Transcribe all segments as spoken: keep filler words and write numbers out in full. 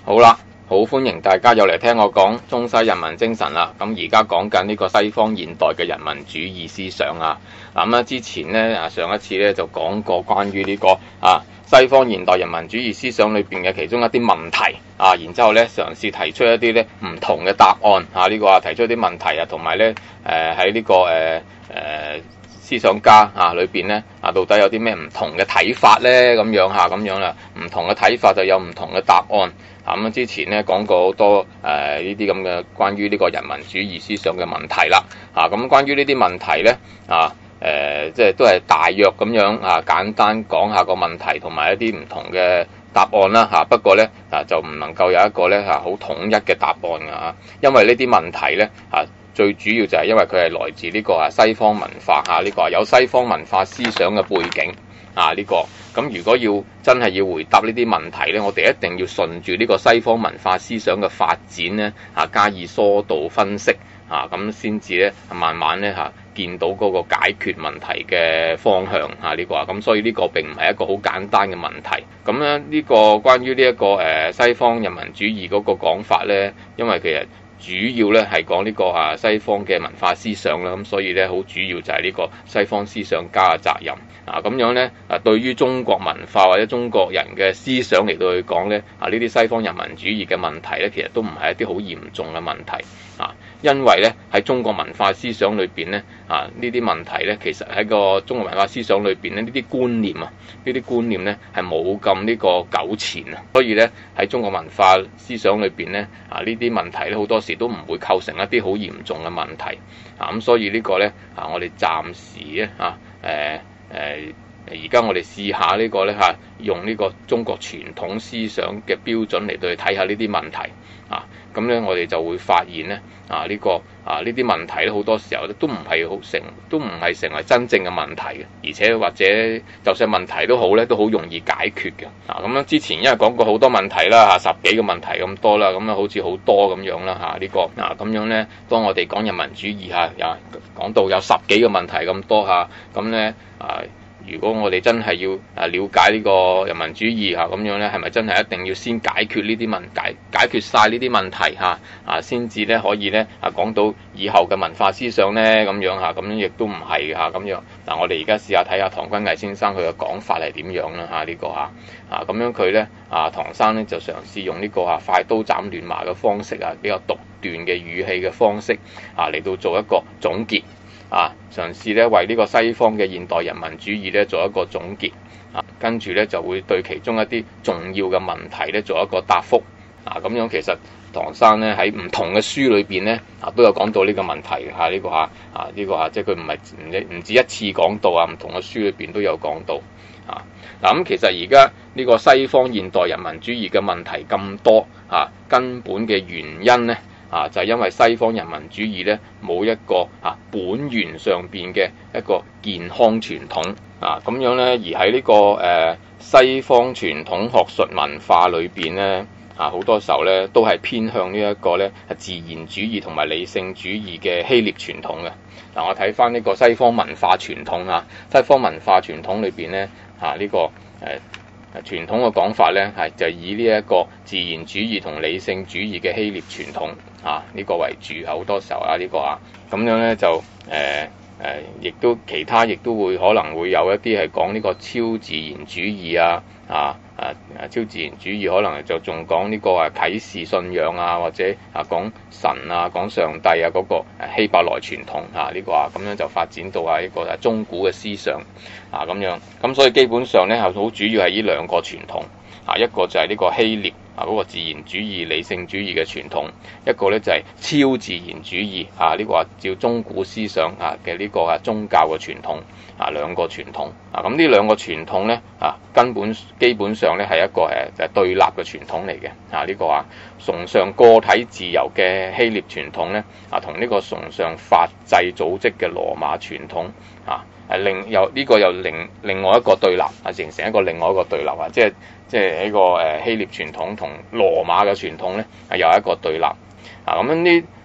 好啦，好歡迎大家又嚟聽我講中西人民精神啦。咁而家講緊呢個西方現代嘅人民主義思想啊。咁啊之前咧啊上一次咧就講過關於呢個啊西方現代人民主義思想裏邊嘅其中一啲問題啊，然之後咧嘗試提出一啲咧唔同嘅答案啊。呢個啊提出一啲問題啊，同埋咧誒喺呢個誒誒。呃呃思想家啊，裏邊咧啊，到底有啲咩唔同嘅睇法咧？咁樣嚇，咁樣啦，唔同嘅睇法就有唔同嘅答案。啊咁之前咧講過好多誒呢啲咁嘅關於呢個人民主義思想嘅問題啦。啊，咁關於呢啲問題咧啊誒，即係都係大約咁樣啊，簡單講下個問題同埋一啲唔同嘅答案啦嚇。不過咧啊，就唔能夠有一個咧嚇好統一嘅答案㗎嚇，因為呢啲問題咧啊。最主要就係因為佢係來自呢個啊西方文化嚇，呢個有西方文化思想嘅背景啊，呢個咁如果要真係要回答呢啲問題咧，我哋一定要順住呢個西方文化思想嘅發展咧啊，加以疏導分析啊，咁先至咧慢慢咧嚇見到嗰個解決問題嘅方向嚇，呢個啊，咁所以呢個並唔係一個好簡單嘅問題。咁咧呢個關於呢一個誒西方人民主義嗰個講法咧，因為其實主要咧係講呢個啊西方嘅文化思想啦，咁所以咧好主要就係呢個西方思想家嘅責任啊。咁樣咧啊，對於中國文化或者中國人嘅思想嚟到去講咧啊，呢啲西方人民主義嘅問題咧，其實都唔係一啲好嚴重嘅問題啊。因為咧喺中國文化思想裏邊咧啊，呢啲問題咧其實喺個中國文化思想裏邊咧，呢啲觀念啊，呢啲觀念咧係冇咁呢個糾纏啊，所以咧喺中國文化思想裏邊咧啊，呢啲問題咧好多時都唔會構成一啲好嚴重嘅問題啊。咁所以個呢個咧啊，我哋暫時咧啊誒誒而家我哋試下呢個咧嚇，用呢個中國傳統思想嘅標準嚟到去睇下呢啲問題啊。咁咧我哋就會發現咧啊，呢個啊呢啲問題咧好多時候咧都唔係好成，都唔係成為真正嘅問題嘅，而且或者就算問題都好咧，都好容易解決嘅啊。咁樣之前因為講過好多問題啦嚇，十幾個問題咁多啦，咁樣好似好多咁樣啦嚇，呢個啊咁樣咧，當我哋講人民主義嚇，又講到有十幾個問題咁多嚇，咁咧啊。如果我哋真係要啊了解呢個人民主義嚇咁樣咧，係咪真係一定要先解決呢啲問解解決晒呢啲問題嚇啊，先至咧可以咧啊講到以後嘅文化思想咧咁樣嚇，咁樣亦都唔係嚇咁樣。嗱，我哋而家試下睇下唐君毅先生佢嘅講法係點樣啦嚇，呢個嚇啊咁樣佢咧啊唐生咧就嘗試用呢個嚇快刀斬亂麻嘅方式啊，比較獨斷嘅語氣嘅方式啊嚟到做一個總結。啊，嘗試咧為呢個西方嘅現代人民主義咧做一個總結，啊，跟住咧就會對其中一啲重要嘅問題咧做一個答覆，啊，咁樣其實唐生咧喺唔同嘅書裏邊咧啊都有講到呢個問題嘅嚇，呢個嚇啊呢個嚇，即係佢唔係唔唔止一次講到啊，唔同嘅書裏邊都有講到，啊，嗱咁其實而家呢個西方現代人民主義嘅問題咁多啊，根本嘅原因咧。啊，就係、是、因為西方人民主義咧冇一個啊本源上邊嘅一個健康傳統啊，咁樣咧，而喺呢、這個誒、呃、西方傳統學術文化裏邊咧啊，好多時候咧都係偏向呢一個咧自然主義同埋理性主義嘅希臘傳統嘅。嗱、啊，我睇翻呢個西方文化傳統啊，西方文化傳統裏邊咧啊呢、這個誒。呃傳統嘅講法咧，係就以呢一個自然主義同理性主義嘅希臘傳統啊，呢、這個為主，好多時候啊，呢、這個啊，咁樣咧就誒誒，亦、呃、都其他亦都會可能會有一啲係講呢個超自然主義啊，啊啊啊超自然主義可能就仲講呢個啊啟示信仰啊，或者啊講神啊、講上帝啊嗰、那個希伯來傳統啊，呢、這個啊咁樣就發展到啊一個啊中古嘅思想啊咁樣，咁所以基本上咧係好主要係呢兩個傳統啊，一個就係呢個希臘啊嗰個自然主義、理性主義嘅傳統，一個咧就係超自然主義啊呢個啊照中古思想啊嘅呢個啊宗教嘅傳統啊兩個傳統啊，咁呢兩個傳統咧啊根本基本上咧係一個誒就係對立嘅傳統嚟嘅啊，呢個啊崇尚個體自由嘅希臘傳統咧啊同呢個崇尚法制組織嘅羅馬傳統啊誒另又呢個又另另外一個對立啊，形成一個另外一個對立啊，即係即係呢個誒希臘傳統同羅馬嘅傳統咧係有一個對立啊，咁樣呢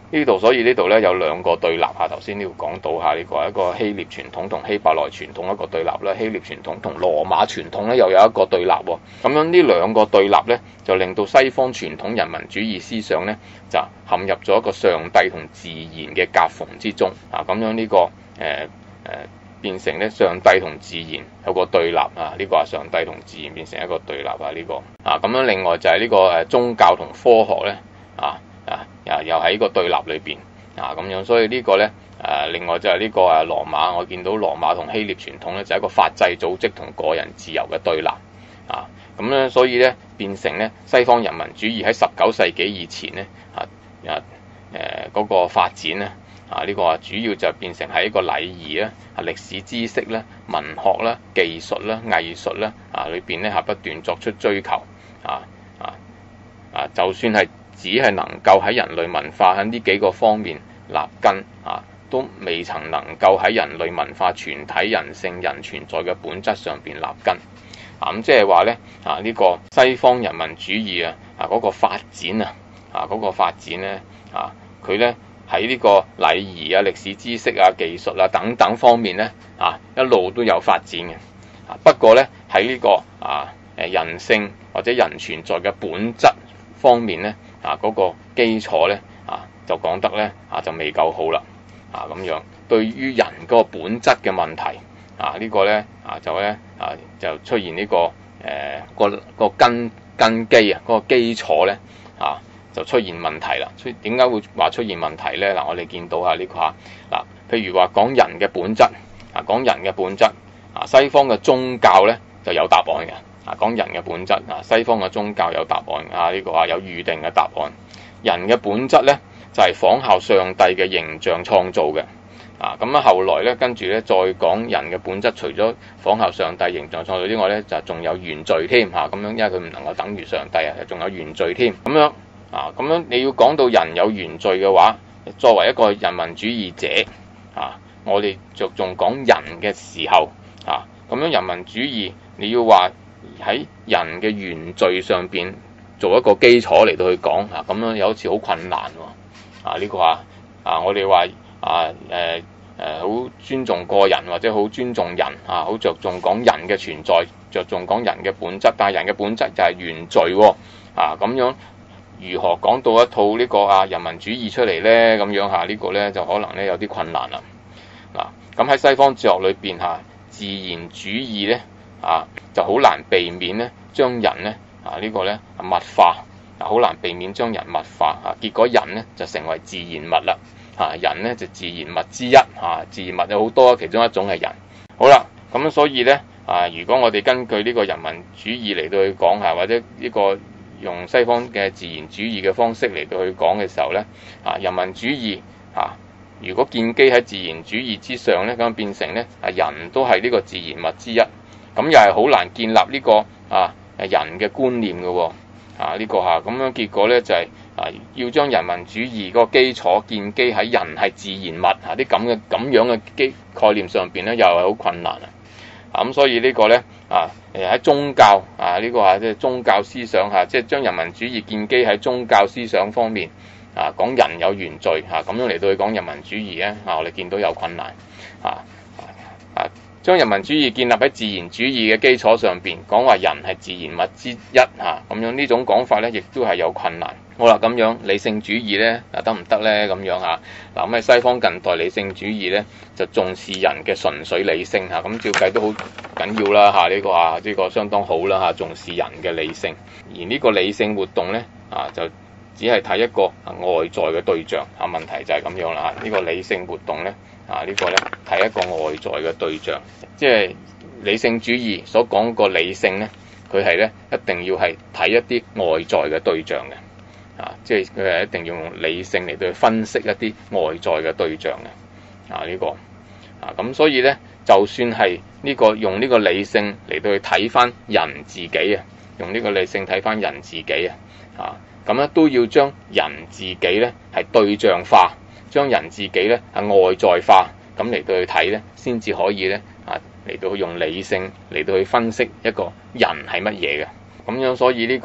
呢度所以呢度咧有兩個對立嚇，頭先呢度講到嚇呢個一個希臘傳統同希伯來傳統一個對立啦，希臘傳統同羅馬傳統咧又有一個對立喎。咁樣呢兩個對立咧就令到西方傳統人民主義思想咧就陷入咗一個上帝同自然嘅夾縫之中啊。咁樣呢、這個誒誒、呃、變成咧上帝同自然有個對立啊，呢、這個係上帝同自然變成一個對立啊呢、這個啊。咁樣另外就係呢個誒宗教同科學咧啊。啊，又又喺個對立裏邊啊，咁樣，所以呢個咧誒、啊，另外就係呢個誒羅馬，我見到羅馬同希臘傳統咧就係一個法制組織同個人自由嘅對立啊，咁咧所以咧變成咧西方人民主義喺十九世紀以前咧啊啊誒嗰個發展咧啊呢、這個啊主要就變成係一個禮儀啦、啊歷史知識啦、文學啦、技術啦、藝術啦啊裏邊咧係不斷作出追求啊啊啊，就算係。只係能夠喺人類文化喺呢幾個方面立根啊，都未曾能夠喺人類文化全體人性人存在嘅本質上邊立根啊。咁即係話咧啊，呢個西方人民主義啊啊嗰個發展啊啊嗰個發展咧啊，佢咧喺呢個禮儀啊、歷史知識啊、技術啊等等方面咧啊一路都有發展嘅啊。不過咧喺呢個啊誒人性或者人存在嘅本質方面咧。啊，嗰、那個基礎咧，啊就講得咧，啊就未夠好啦，啊咁樣對於人嗰個本質嘅問題，啊、這個、呢個咧，啊就咧，啊就出現呢、這個誒、呃、個個根根基啊，嗰、那個基礎咧，啊就出現問題啦。所以點解會話出現問題咧？嗱、啊，我哋見到下呢個嚇，嗱、啊，譬如話講人嘅本質，啊講人嘅本質，啊西方嘅宗教咧就有答案嘅。啊，講人嘅本質啊，西方嘅宗教有答案啊，呢、這個啊有預定嘅答案。人嘅本質咧就係、是、仿效上帝嘅形象創造嘅啊。咁啊，後來咧跟住咧再講人嘅本質，除咗仿效上帝形象創造之外咧，就仲有原罪添嚇。咁樣因為佢唔能夠等於上帝啊，仲有原罪添。咁樣啊，咁樣你要講到人有原罪嘅話，作為一個人民主義者啊，我哋着重講人嘅時候啊，咁樣人民主義你要話。喺人嘅原罪上邊做一個基礎嚟到去講啊，咁樣又好似好困難喎啊！呢、這個啊啊，我哋話啊誒誒好尊重個人或者好尊重人啊，好着重講人嘅存在，着重講人嘅本質，但係人嘅本質就係原罪喎啊！咁樣如何講到一套呢個啊人民主義出嚟咧？咁樣嚇、這個、呢個咧就可能咧有啲困難啦嗱。咁、啊、喺西方哲學裏邊嚇，自然主義咧。啊，就好難避免咧，將人咧啊、這個、呢個咧物化，啊好難避免將人物化啊，結果人咧就成為自然物啦，啊人咧就自然物之一，啊自然物有好多，其中一種係人。好啦，咁所以咧啊，如果我哋根據呢個人民主義嚟到去講下，或者呢個用西方嘅自然主義嘅方式嚟到去講嘅時候咧，啊人民主義啊，如果建基喺自然主義之上咧，咁變成咧啊人都係呢個自然物之一。咁又係好難建立呢、這個啊人嘅觀念嘅喎啊呢、這個嚇咁樣結果咧就係、是、啊要將人民主義嗰個基礎建基喺人係自然物啊啲咁嘅咁樣嘅基概念上邊咧又係好困難啊咁所以個呢個咧啊誒喺宗教啊呢、這個啊即係宗教思想嚇即係將人民主義建基喺宗教思想方面啊講人有原罪嚇咁、啊、樣嚟到去講人民主義咧啊我哋見到有困難啊啊。將人民主義建立喺自然主義嘅基礎上邊，講話人係自然物之一嚇，咁、啊、樣呢種講法咧，亦都係有困難。好啦，咁樣理性主義咧，啊得唔得咧？咁樣嚇，嗱咁喺西方近代理性主義咧，就重視人嘅純粹理性嚇，咁、啊、照計都好緊要啦嚇，呢、啊這個啊呢、這個相當好啦嚇、啊，重視人嘅理性。而呢個理性活動咧，啊就只係睇一個外在嘅對象嚇、啊，問題就係咁樣啦嚇，呢、啊這個理性活動咧。啊！這個、呢個咧睇一個外在嘅對象，即係理性主義所講個理性咧，佢係咧一定要係睇一啲外在嘅對象嘅，啊！即係佢係一定要用理性嚟到去分析一啲外在嘅對象嘅，啊呢、這個啊咁所以咧，就算係呢個用呢個理性嚟到去睇翻人自己啊，用呢個理性睇翻人自己啊，啊咁咧都要將人自己咧係對象化。將人自己咧係外在化，咁嚟到去睇咧，先至可以咧啊嚟到去用理性嚟到去分析一個人係乜嘢嘅。咁樣所以呢個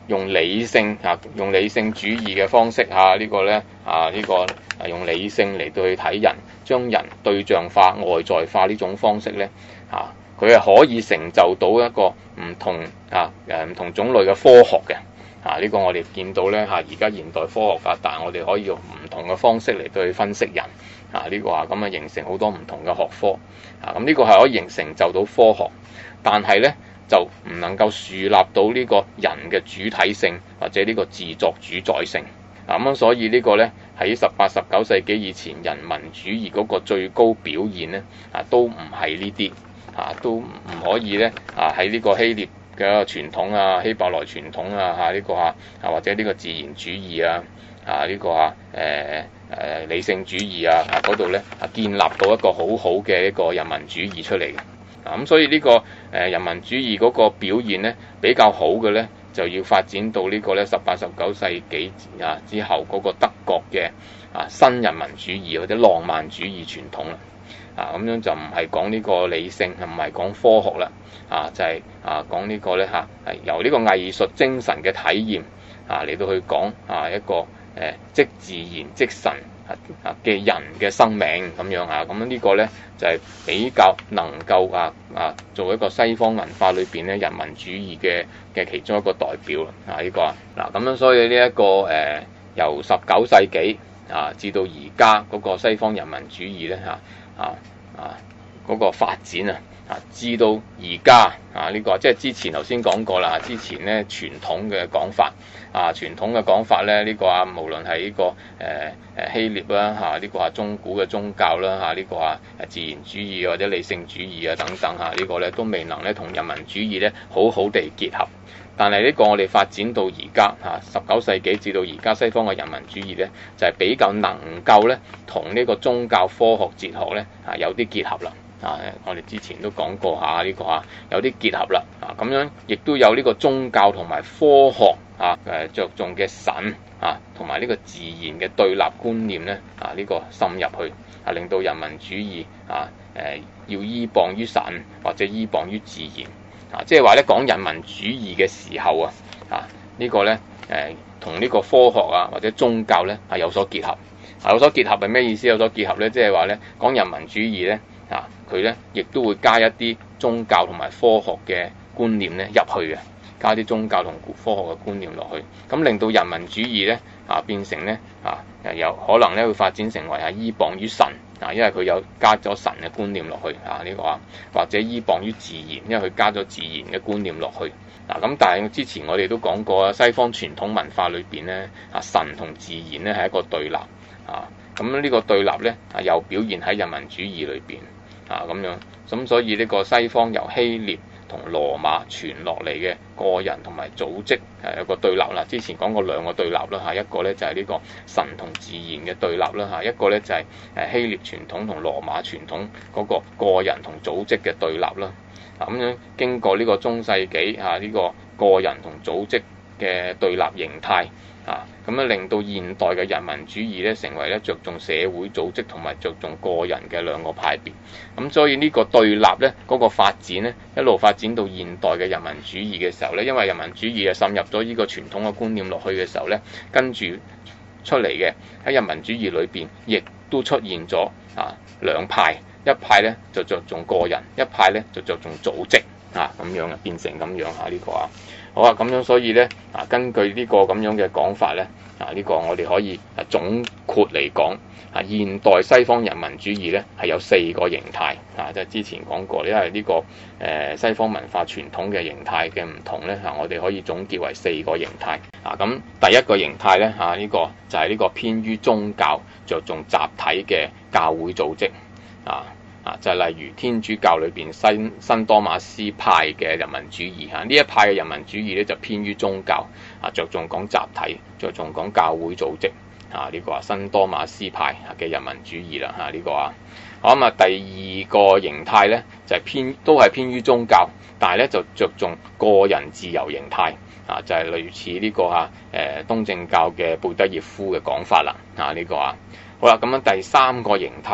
用理性啊，用理性主義嘅方式嚇，呢個咧啊呢個啊用理性嚟到去睇人，將人對象化、外在化呢種方式咧嚇，佢係可以成就到一個唔同啊誒唔同種類嘅科學嘅啊。呢個我哋見到咧嚇，而家現代科學發達，我哋可以用唔同嘅方式嚟到去分析人啊。呢個啊咁啊形成好多唔同嘅學科啊。咁呢個係可以形成就到科學，但係咧，就唔能夠樹立到呢個人嘅主體性或者呢個自作主宰性啊。咁所以呢個呢，喺十八、十九世紀以前，人民主義嗰個最高表現呢，啊，都唔係呢啲啊，都唔可以呢，啊喺呢個希臘嘅傳統啊、希伯來傳統啊嚇呢個啊啊或者呢個自然主義啊啊呢個啊誒誒理性主義啊啊嗰度呢，啊建立到一個好好嘅一個人民主義出嚟嘅。咁、啊、所以呢、這個誒、呃、人民主義嗰個表現咧比較好嘅咧，就要發展到個呢個咧十八、十九世紀啊之後嗰個德國嘅啊新人民主義或者浪漫主義傳統啦。啊咁樣就唔係講呢個理性，唔係講科學啦。啊就係、是、啊講個呢個咧嚇係由呢個藝術精神嘅體驗啊嚟到去講啊一個誒、呃、即自然即神啊嘅人嘅生命咁樣啊，咁呢個咧就係、是、比較能夠啊啊做一個西方文化裏邊咧人民主義嘅嘅其中一個代表啦啊呢、這個啊嗱咁樣，所以呢、這、一個誒、呃、由十九世紀啊至到而家嗰個西方人民主義咧嚇啊啊嗰、那個發展啊啊至到而家啊呢、這個即係之前頭先講過啦，之前咧傳統嘅講法。啊，傳統嘅講法咧，呢、這個啊，無論係呢、這個誒誒、呃、希臘啦嚇，呢、這個啊中古嘅宗教啦嚇，呢、這個啊自然主義或者理性主義啊等等嚇，這個、呢個咧都未能咧同人民主義咧好好地結合。但係呢個我哋發展到而家嚇十九世紀至到而家西方嘅人民主義咧，就係、是、比較能夠咧同呢個宗教、科學、哲學咧啊有啲結合啦。啊！我哋之前都講過下呢、這個啊，有啲結合啦啊，咁樣亦都有呢個宗教同埋科學啊誒著重嘅神啊，同埋呢個自然嘅對立觀念咧啊，呢、這個滲入去啊，令到人民主義啊誒、啊、要依傍於神或者依傍於自然啊，即係話咧講人民主義嘅時候啊啊、這個、呢個咧誒同呢個科學啊或者宗教咧係有所結合啊，有所結合係咩意思？有所結合咧，即係話咧講人民主義咧。啊！佢咧亦都會加一啲宗教同埋科學嘅觀念咧入去嘅，加啲宗教同科學嘅觀念落去，咁令到人民主義咧啊變成咧啊有可能咧會發展成為係依傍於神啊，因為佢有加咗神嘅觀念落去啊呢、這個啊，或者依傍於自然，因為佢加咗自然嘅觀念落去嗱。咁、啊、但係之前我哋都講過啊，西方傳統文化裏邊咧啊神同自然咧係一個對立啊，咁呢個對立咧啊又表現喺人民主義裏邊。啊咁樣，咁所以呢個西方由希臘同羅馬傳落嚟嘅個人同埋組織係有個對立啦。之前講過兩個對立啦嚇，一個咧就係呢個神同自然嘅對立啦嚇，一個咧就係誒希臘傳統同羅馬傳統嗰個個人同組織嘅對立啦。啊咁樣經過呢個中世紀嚇呢個個人同組織嘅對立形態。啊，咁樣令到現代嘅人民主義咧，成為咧着重社會組織同埋着重個人嘅兩個派別。咁所以呢個對立咧，嗰個發展咧，一路發展到現代嘅人民主義嘅時候咧，因為人民主義啊滲入咗呢個傳統嘅觀念落去嘅時候咧，跟住出嚟嘅喺人民主義裏邊，亦都出現咗啊兩派，一派咧就着重個人，一派咧就着重組織啊咁樣啊，變成咁樣啊呢個啊。好啊，咁樣所以咧啊，根據呢個咁樣嘅講法咧啊，呢、這個我哋可以啊總括嚟講啊，現代西方人民主義咧係有四個形態啊，即係之前講過，因為呢、這個誒、呃、西方文化傳統嘅形態嘅唔同咧啊，我哋可以總結為四個形態啊。咁第一個形態咧啊，呢、這個就係呢個偏於宗教、着重集體嘅教會組織啊。啊，就係例如天主教裏邊新新多馬斯派嘅人民主義嚇，呢一派嘅人民主義咧就偏於宗教，啊着重講集體，着重講教會組織，啊呢、這個啊新多馬斯派嘅人民主義啦嚇呢個啊，好咁啊第二個形態咧就係、是、偏都係偏於宗教，但係咧就着重個人自由形態，啊就係、是、類似呢、這個嚇誒東正教嘅貝德葉夫嘅講法啦，啊呢、這個啊。好啦，咁樣第三個形態咧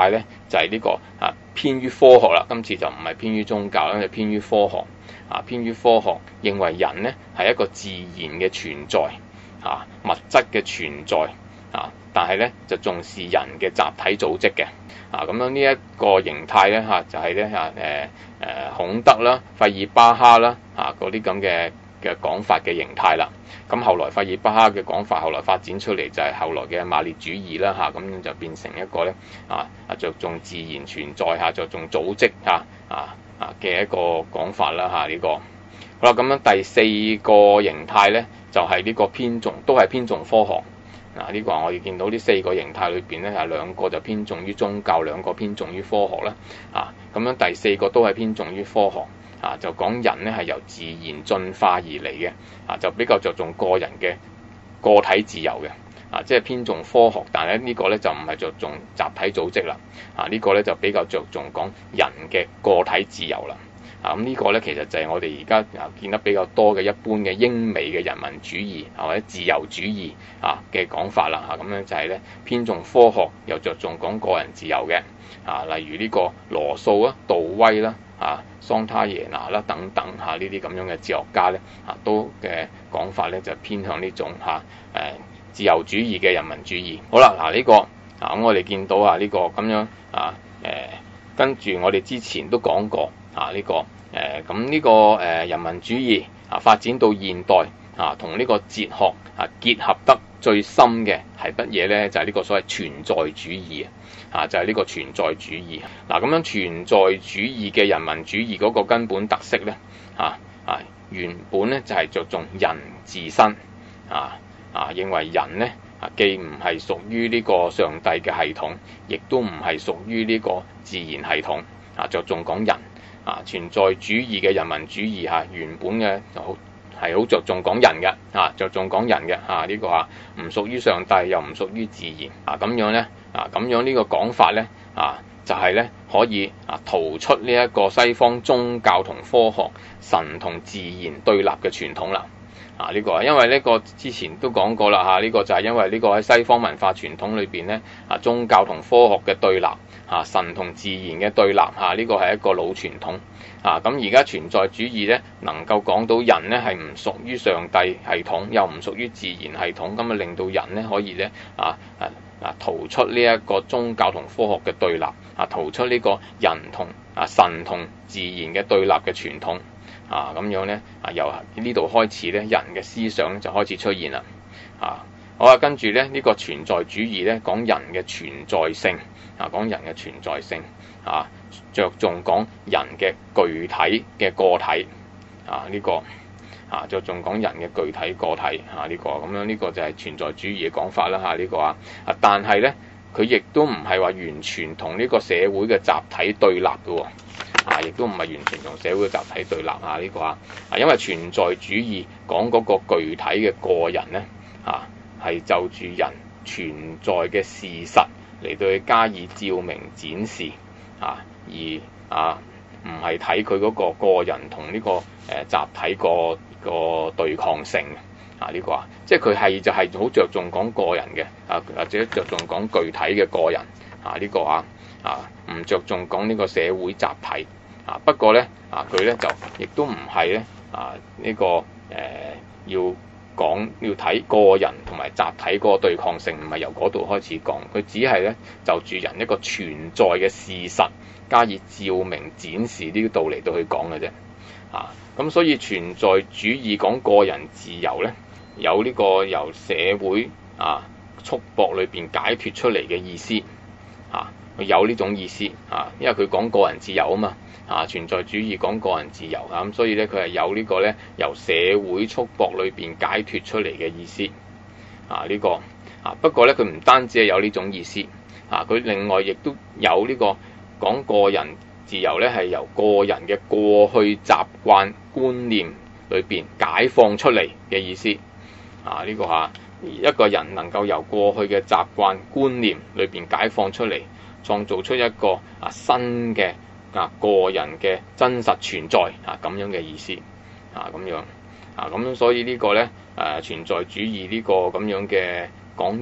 就係、是、呢個啊偏於科學啦。今次就唔係偏於宗教啦，就偏於科學啊，偏於科學認為人咧係一個自然嘅存在啊，物質嘅存在啊，但係咧就重視人嘅集體組織嘅啊。咁樣呢一個形態咧嚇就係咧嚇誒誒孔德啦、費爾巴哈啦嚇嗰啲咁嘅嘅講法嘅形態啦。咁後來費爾巴哈嘅講法，後來發展出嚟就係後來嘅馬列主義啦嚇，咁就變成一個咧啊啊着重自然存在嚇，着重組織嚇啊啊嘅一個講法啦嚇呢個。好啦，咁樣第四個形態咧就係呢個偏重，都係偏重科學。嗱，呢個我哋見到呢四個形態裏邊咧，係兩個就偏重於宗教，兩個偏重於科學啦。啊，咁樣第四個都係偏重於科學。啊，就講人咧係由自然進化而嚟嘅。啊，就比較着重個人嘅個體自由嘅。啊，即係偏重科學，但係咧呢個咧就唔係着重集體組織啦。啊，呢個咧就比較着重講人嘅個體自由啦。啊，咁呢個咧其實就係我哋而家啊見得比較多嘅一般嘅英美嘅人民主義啊或者自由主義啊嘅講法啦嚇，咁樣就係咧偏重科學又着重講個人自由嘅啊，例如呢個羅素啊、杜威啦、啊桑塔耶拿啦等等嚇呢啲咁樣嘅哲學家咧啊都嘅講法咧就偏向呢種嚇誒自由主義嘅人民主義。好啦，嗱呢個啊咁我哋見到啊呢個咁樣啊誒跟住我哋之前都講過。啊！呢、這個誒咁呢個誒、呃、人民主義啊發展到現代啊，同呢個哲學啊結合得最深嘅係乜嘢咧？就係、是、呢個所謂存在主義啊！就係、是、呢個存在主義。嗱、啊、咁樣存在主義嘅人民主義嗰個根本特色咧啊啊原本咧就係、是、着重人自身啊啊，認為人咧啊既唔係屬於呢個上帝嘅系統，亦都唔係屬於呢個自然系統啊，着重講人。啊，存在主義嘅人民主義嚇、啊，原本嘅就好係好着重講人嘅嚇，着重講人嘅嚇呢個嚇唔屬於上帝又唔屬於自然啊，咁樣咧啊咁樣呢個講法咧啊就係、是、咧可以啊逃出呢一個西方宗教同科學、神同自然對立嘅傳統啦。啊！呢、這個因為呢個之前都講過啦嚇，呢、啊這個就係因為呢個喺西方文化傳統裏邊咧，啊宗教同科學嘅對立，啊神同自然嘅對立嚇，呢、啊這個係一個老傳統。啊咁而家存在主義咧，能夠講到人咧係唔屬於上帝系統，又唔屬於自然系統，咁啊令到人咧可以咧啊啊啊逃出呢一個宗教同科學嘅對立，啊逃出呢個人同啊神同自然嘅對立嘅傳統。啊咁樣咧，啊由呢度開始咧，人嘅思想咧就開始出現啦。啊，好啊，跟住咧呢、這個存在主義咧講人嘅存在性，啊講人嘅存在性，啊着重講人嘅具體嘅個體，啊呢、這個啊着重講人嘅具體個體，啊呢、這個咁樣呢個就係存在主義嘅講法啦。嚇、啊、呢、這個啊，啊但係咧佢亦都唔係話完全同呢個社會嘅集體對立嘅喎。啊，亦都唔係完全同社會嘅集體對立啊！呢、這個啊，啊，因為存在主義講嗰個具體嘅個人咧，啊，係就住人存在嘅事實嚟到去加以照明展示啊，而啊唔係睇佢嗰個個人同呢、這個誒、呃、集體個個對抗性啊！呢、這個啊，即係佢係就係好着重講個人嘅啊，或者着重講具體嘅個人啊！呢、這個啊啊唔着重講呢個社會集體。啊，不過咧，啊佢咧就亦都唔係咧，啊呢、這個誒、呃、要講要睇個人同埋集體嗰個對抗性，唔係由嗰度開始講，佢只係咧就住人一個存在嘅事實加以照明展示呢度嚟到去講嘅啫。啊，咁所以存在主義講個人自由咧，有呢個由社會啊束縛裏邊解脫出嚟嘅意思。啊，佢有呢種意思啊，因為佢講個人自由啊嘛。啊，存在主義講個人自由啊，咁所以咧佢係有呢個咧由社會束縛裏邊解脫出嚟嘅意思啊，呢個啊不過咧佢唔單止係有呢種意思啊，佢另外亦都有呢個講個人自由咧係由個人嘅過去習慣觀念裏邊解放出嚟嘅意思啊，呢個嚇一個人能夠由過去嘅習慣觀念裏邊解放出嚟，創造出一個啊新嘅啊，個人嘅真實存在啊，咁樣嘅意思啊，咁樣啊，咁所以個呢個咧誒存在主義呢個咁樣嘅講人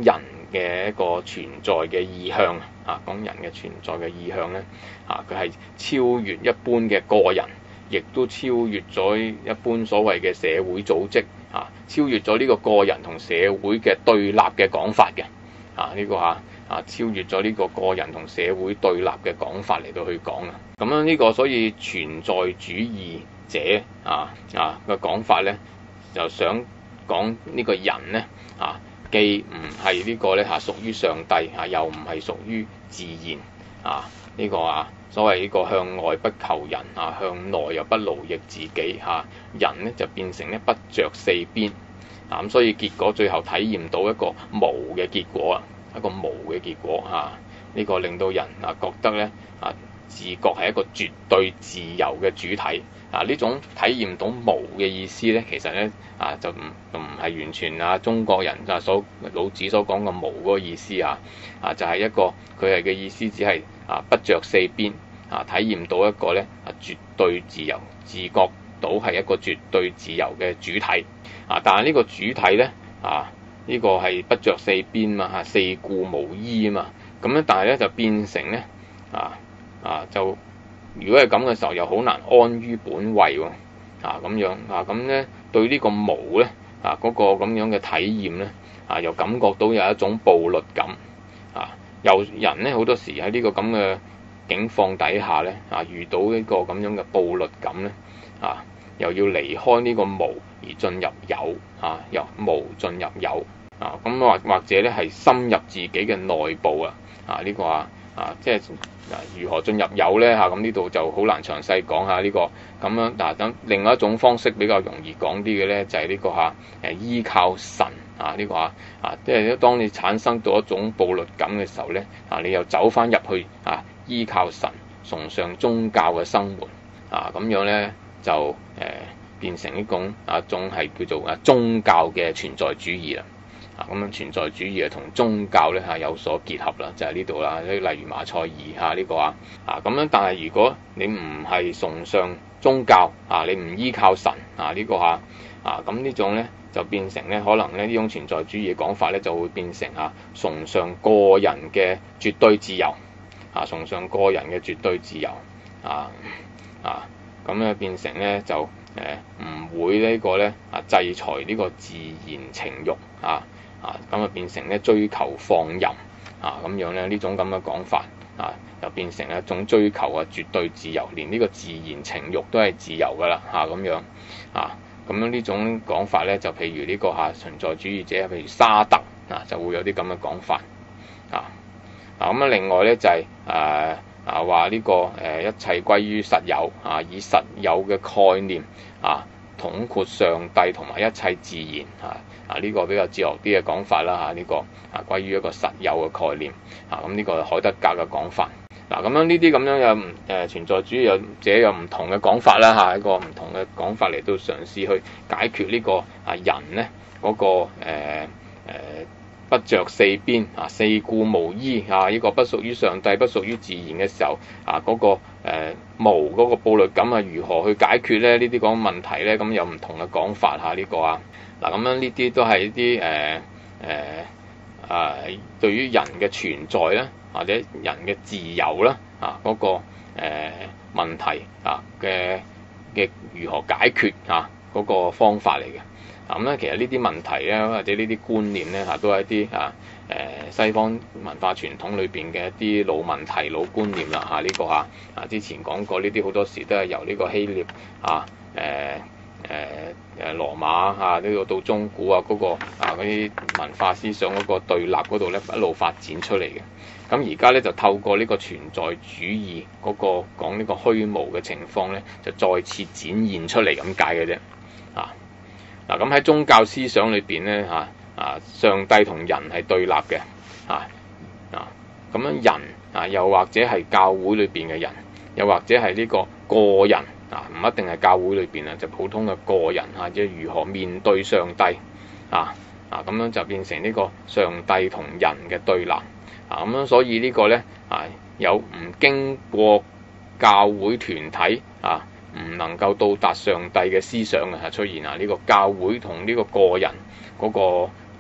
嘅一個存在嘅意向啊，講人嘅存在嘅意向咧啊，佢係超越一般嘅個人，亦都超越咗一般所謂嘅社會組織啊，超越咗呢個個人同社會嘅對立嘅講法嘅啊，呢個嚇啊超越咗呢個個人同社會對立嘅講法嚟到去講啊，咁樣呢個所以存在主義者啊啊嘅講法咧，就想講呢個人咧啊，既唔係呢個咧嚇屬於上帝啊，又唔係屬於自然啊，呢個啊所謂呢個向外不求人啊，向內又不勞役自己嚇，人咧就變成咧不着四邊啊，咁所以結果最後體驗到一個無嘅結果啊，一個無嘅結果嚇，呢個令到人啊覺得咧啊自覺係一個絕對自由嘅主體。啊！呢種體驗到無嘅意思咧，其實咧啊就唔唔係完全啊中國人啊所老子所講嘅無嗰個意思啊，啊就係、是、一個佢係嘅意思，只係啊不着四邊啊，體驗到一個咧啊絕對自由，自覺到係一個絕對自由嘅主體啊。但係呢個主體咧啊呢、這個係不着四邊嘛嚇，四顧無依啊嘛，咁咧但係咧就變成咧啊啊就。如果係咁嘅時候，又好難安於本位喎，啊咁樣啊咁咧，對呢個無咧啊嗰、嗰個咁樣嘅體驗咧啊，又感覺到有一種暴戾感啊，又人咧好多時喺呢個咁嘅境況底下咧啊，遇到呢個咁樣嘅暴戾感咧啊，又要離開呢個無而進入有啊，由無進入有啊，咁或或者咧係深入自己嘅內部啊啊呢、呢個啊。啊，即係嗱，如何進入有咧嚇？咁呢度就好難詳細講下呢個咁樣。嗱，等另外一種方式比較容易講啲嘅咧，就係、是、呢個嚇誒依靠神啊，呢、這個嚇啊，即係當你產生到一種暴戾感嘅時候咧，啊，你又走翻入去啊，依靠神，崇尚宗教嘅生活啊，咁樣咧就誒、呃、變成一種啊種係叫做啊宗教嘅存在主義啦。啊，咁樣存在主義啊，同宗教咧嚇有所結合啦，就係呢度啦。例如馬賽爾嚇呢個啊，啊咁樣。但係如果你唔係崇尚宗教啊，你唔依靠神啊呢個嚇啊，咁呢種咧就變成咧可能咧呢種存在主義嘅講法咧就會變成啊崇尚個人嘅絕對自由啊，崇尚個人嘅絕對自由啊啊，咁咧變成咧就誒唔、呃、會呢個咧啊制裁呢個自然情慾啊。啊，咁啊變成咧追求放任啊，咁樣咧呢種咁嘅講法啊，又變成一種追求啊絕對自由，連呢個自然情慾都係自由噶啦嚇咁樣啊，咁樣呢種講法咧就譬如呢、這個嚇、啊、存在主義者，譬如沙特啊，就會有啲咁嘅講法啊。啊咁啊，另外咧就係、是、誒啊話呢、這個誒、啊、一切歸於實有啊，以實有嘅概念啊。統括上帝同埋一切自然嚇啊！呢、這個比較哲學啲嘅講法啦嚇，呢、這個啊歸於一個實有嘅概念啊，咁、這、呢個係海德格嘅講法嗱。咁樣呢啲咁樣有唔誒存在主義有者有唔同嘅講法啦嚇，一個唔同嘅講法嚟到嘗試去解決呢個啊人咧嗰、那個誒誒、呃呃、不着四邊啊，四顧無依啊，呢、這個不屬於上帝不屬於自然嘅時候啊，嗰、那個。誒、呃、無嗰個暴戾感啊，如何去解決咧？呢啲講問題咧，咁有唔同嘅講法嚇呢、這個啊。嗱咁樣呢啲都係一啲誒誒啊，對於人嘅存在啦，或者人嘅自由啦啊嗰、那個誒、呃、問題啊嘅嘅如何解決啊嗰、那個方法嚟嘅。咁咧，其實呢啲問題咧，或者呢啲觀念咧嚇，都係一啲啊誒西方文化傳統裏邊嘅一啲老問題、老觀念啦嚇。呢個嚇啊，之前講過呢啲好多時都係由呢個希臘啊誒誒誒羅馬嚇呢個到中古啊嗰個啊嗰啲文化思想嗰個對立嗰度咧一路發展出嚟嘅。咁而家咧就透過呢個存在主義嗰個講呢個虛無嘅情況咧，就再次展現出嚟咁解嘅啫啊。嗱，咁喺宗教思想裏邊咧嚇啊，上帝同人係對立嘅啊啊，咁樣人啊，又或者係教會裏邊嘅人，又或者係呢個個人啊，唔一定係教會裏邊啊，就普通嘅個人啊，即係如何面對上帝啊啊，咁樣就變成呢個上帝同人嘅對立啊，咁樣所以個呢個咧啊，有唔經過教會團體啊。唔能夠到達上帝嘅思想啊，出現啊！呢個教會同呢個個人嗰個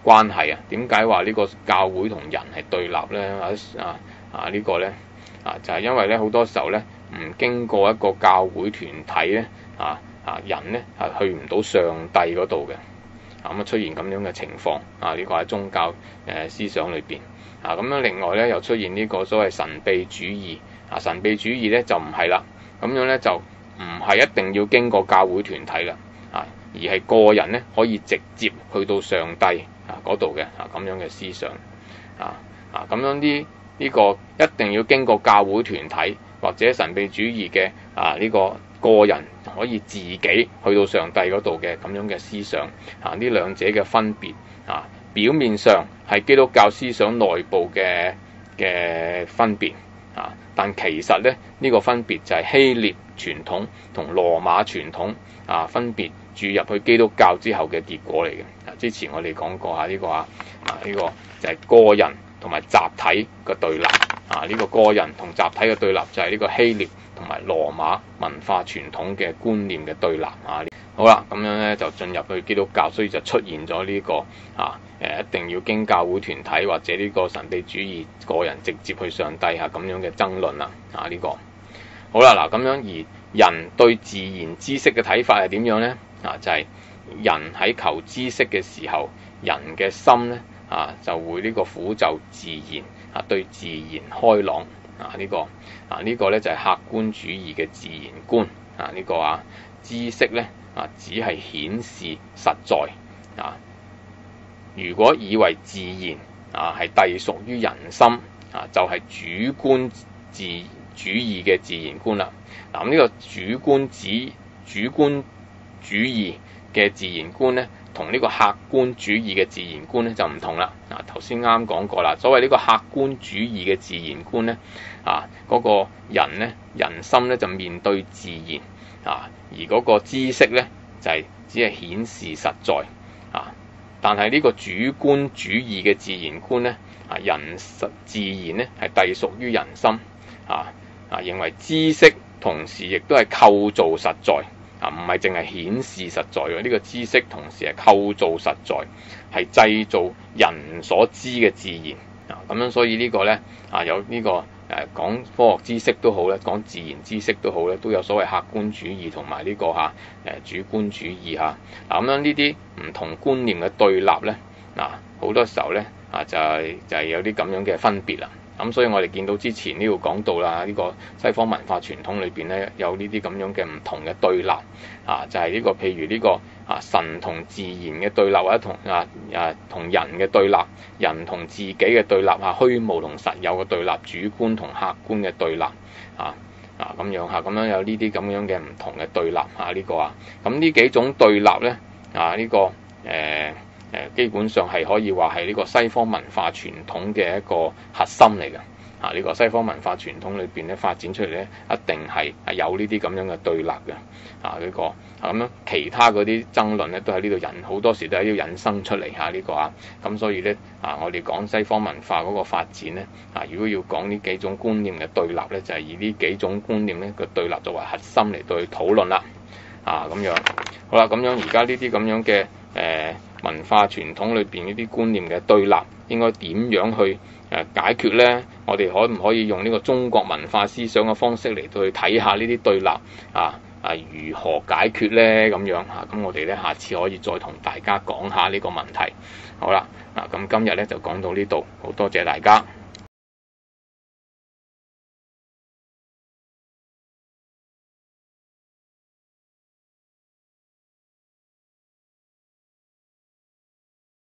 關係啊？點解話呢個教會同人係對立咧？啊啊啊！呢個咧啊，就係因為咧好多時候咧唔經過一個教會團體咧啊啊人咧係去唔到上帝嗰度嘅。咁啊出現咁樣嘅情況啊，呢個喺宗教誒思想裏邊啊，咁樣另外咧又出現呢個所謂神秘主義啊，神秘主義咧就唔係啦，咁樣咧就唔係一定要經過教會團體啦啊，而係個人咧可以直接去到上帝啊嗰度嘅啊咁樣嘅思想啊啊咁樣啲呢個一定要經過教會團體或者神秘主義嘅啊呢個。個人可以自己去到上帝嗰度嘅咁樣嘅思想啊，呢兩者嘅分別啊，表面上係基督教思想內部嘅嘅分別啊，但其實咧呢、呢個分別就係希臘傳統同羅馬傳統啊分別注入去基督教之後嘅結果嚟嘅。啊，之前我哋講過下呢個啊啊呢、呢個就係個人同埋集體嘅對立啊，呢、呢個個人同集體嘅對立就係呢個希臘同埋羅馬文化傳統嘅觀念嘅對立啊，好啦，咁樣咧就進入去基督教，所以就出現咗呢、這個啊誒，一定要經教會團體或者呢個神秘主義個人直接去上帝嚇咁樣嘅爭論啦啊呢、這個好啦嗱，咁樣而人對自然知識嘅睇法係點樣咧啊？就係、是、人喺求知識嘅時候，人嘅心咧啊就會呢個俯就自然啊，對自然開朗。啊！呢、這個啊，呢、這個咧就係客觀主義嘅自然觀啊！呢、這個啊，知識咧啊，只係顯示實在啊。如果以為自然啊係隸屬於人心啊，就係、是、主觀自主義嘅自然觀啦。嗱、啊，咁、這、呢個主觀指主觀主義嘅自然觀咧，同呢個客觀主義嘅自然觀咧就唔同啦。嗱，頭先啱講過啦，所謂呢個客觀主義嘅自然觀咧，啊嗰、那個人咧人心咧就面對自然啊，而嗰個知識咧就係、是、只係顯示實在啊。但係呢個主觀主義嘅自然觀咧，啊人實自然咧係隸屬於人心啊啊，認為知識同時亦都係構造實在。啊，唔係淨係顯示實在嘅，呢、這個知識同時係構造實在，係製造人所知嘅自然啊。咁樣所以個呢個咧啊，有呢、這個誒、啊、講科學知識都好咧，講自然知識都好咧，都有所謂客觀主義同埋呢個嚇誒、啊、主觀主義嚇。嗱，咁樣呢啲唔同觀念嘅對立咧，嗱、啊、好多時候咧啊就係、是、就係、是、有啲咁樣嘅分別啦。咁所以我哋見到之前呢度講到啦，呢個西方文化傳統裏邊咧有呢啲咁樣嘅唔同嘅對立啊，就係呢個譬如呢個啊神同自然嘅對立，或者同啊啊同人嘅對立，人同自己嘅對立啊，虛無同實有嘅對立，主觀同客觀嘅對立啊啊咁樣嚇，咁樣有呢啲咁樣嘅唔同嘅對立啊呢個啊，咁呢幾種對立咧啊呢個誒。誒基本上係可以話係呢個西方文化傳統嘅一個核心嚟嘅，啊呢、這個西方文化傳統裏邊咧發展出嚟咧，一定係係有呢啲咁樣嘅對立嘅，啊呢、這個啊咁樣其他嗰啲爭論咧都喺呢度引，好多時都係要引申出嚟嚇呢個啊，咁所以咧啊我哋講西方文化嗰個發展咧，啊如果要講呢幾種觀念嘅對立咧，就係、是、以呢幾種觀念咧嘅對立作為核心嚟到去討論啦，啊咁樣好啦，咁樣而家呢啲咁樣嘅誒。呃文化傳統裏邊呢啲觀念嘅對立，應該點樣去誒解決呢？我哋可唔可以用呢個中國文化思想嘅方式嚟到去睇下呢啲對立啊啊如何解決呢？咁樣嚇，咁我哋咧下次可以再同大家講下呢個問題。好啦，嗱咁今日咧就講到呢度，好多謝大家。